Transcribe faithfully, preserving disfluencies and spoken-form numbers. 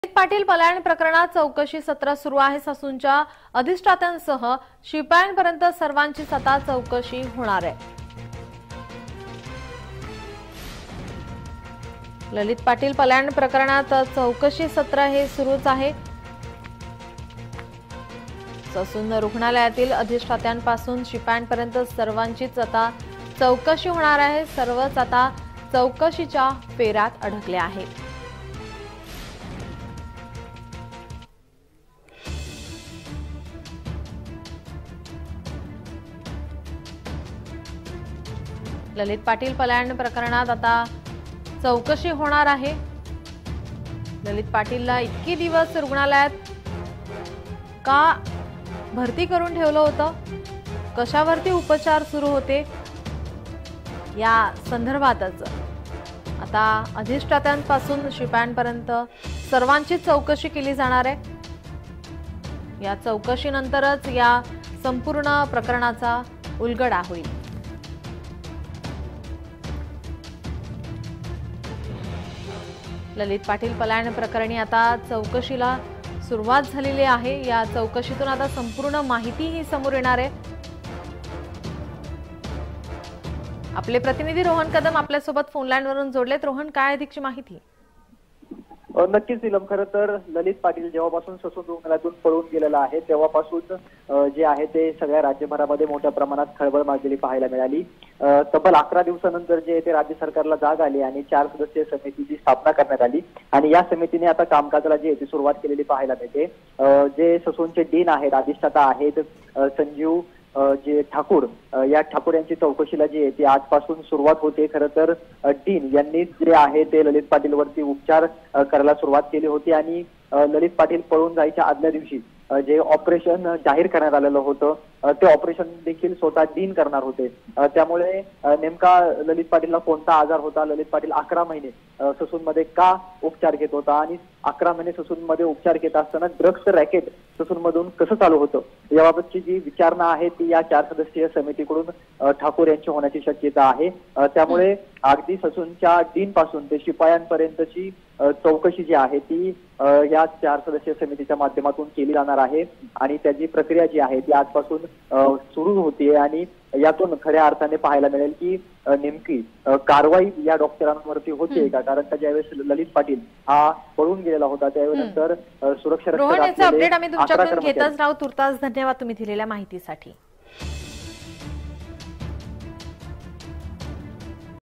पाटील पलायन प्रकरणात चौकशी सत्र सुरू आहे। ससूनच्या अधिष्ठात्यांसह शिपायांपर्यंत सर्वांची आता चौकशी होणार आहे। ललित पाटील पलायन प्रकरणात चौकशी सत्र हे सुरूच आहे। ससून रुग्णालयातील अधिष्ठात्यांपासून शिपायांपर्यंत सर्वांचीच आता चौकशी होणार आहे। सर्वच आता चौकशीच्या फेऱ्यात अडकले आहेत। ललित पाटील पलायन प्रकरणात आता चौकशी होणार आहे। ललित पाटीलला इतकी दिवस रुग्णालयात का भरती करून ठेवलं होतं, कशावरती उपचार सुरू होते, या संदर्भातच आता अधिष्ठात्यांपासून शिपायांपर्यंत सर्वांची चौकशी केली जाणार आहे। या चौकशीनंतरच या संपूर्ण प्रकरणाचा उलगडा होईल। ललित पाटील पलायन प्रकरणी आता चौकशीला सुरुवात झालेली आहे। या चौकशीतून आता संपूर्ण माहिती ही समोर येणार आहे। आपले प्रतिनिधी रोहन कदम आपल्यासोबत फोन लाईन वरून जोडलेत। रोहन, काय अधिकची माहिती? नक्कीच नीलम, खरं तर ललित पाटील जेव्हापासून ससून रुग्णालयातून पळून गेलेला आहे तेव्हापासून जे आहे ते सगळ्या राज्यभरामध्ये मोठ्या प्रमाणात खळबळ माजलेली पाहायला मिळाली। तब्बल अकरा दिवसानंतर जे ते राज्य सरकारला जाग आली आणि चार सदस्यीय समितीची स्थापना करण्यात आली आणि या समितीने आता कामकाजाला जी आहे ती सुरुवात केलेली पाहायला मिळते। जे ससूनचे डीन आहेत, अधिष्ठाता आहेत संजीव जे ठाकूर, या ठाकूर यांची चौकशीला जी आहे ती आजपासून सुरुवात होते। खरं तर डीन यांनी जे आहे ते ललित पाटीलवरती उपचार करायला सुरुवात केली होती आणि ललित पाटील पळून जायच्या आदल्या दिवशी जे ऑपरेशन जाहीर करण्यात आलेलं होतं ते ऑपरेशन देखील स्वतः डीन करणार होते। त्यामुळे नेमका ललित पाटीलला कोणता आजार होता, ललित पाटील अकरा महिने ससूनमध्ये का उपचार घेत होता आणि अकरा महिने ससूनमध्ये उपचार घेत असताना ड्रग्सचं रॅकेट ससूनमधून कसं चालू होतं, याबाबतची जी विचारणा आहे ती या चार सदस्यीय समितीकडून ठाकूर यांची होण्याची शक्यता आहे। त्यामुळे अगदी ससूनच्या डीन पासून ते शिपायांपर्यंतची चौकशी जी आहे ती या चार सदस्यीय समितीच्या माध्यमातून केली जाणार आहे आणि त्याची प्रक्रिया जी आहे ती आजपासून सुरू होतीये आणि यातून खऱ्या अर्थाने पाहायला मिळेल की नेमकी कारवाई या डॉक्टरांवरती होते का। कारण का ज्यावेळेस ललित पाटील हा पळून गेलेला होता त्यावेळेस नंतर सुरक्षा रक्षक अपडेट आम्ही तुमच्याकडून घेतच राहू। तुर्तास धन्यवाद तुम्ही दिलेल्या माहितीसाठी।